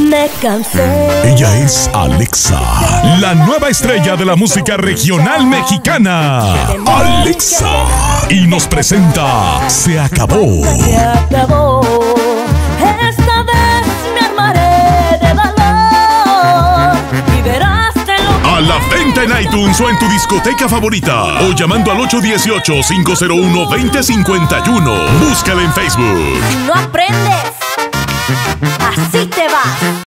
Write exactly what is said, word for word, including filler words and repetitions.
Me cansé. Ella es Alexa, la nueva estrella de la música regional mexicana. Alexa. Y nos presenta Se Acabó. Se acabó. Esta vez me armaré de valor y verás de lo que A la venta en iTunes o en tu discoteca favorita. O llamando al ocho uno ocho, cinco cero uno, dos cero cinco uno. Búscala en Facebook. no aprendes. Así te vas.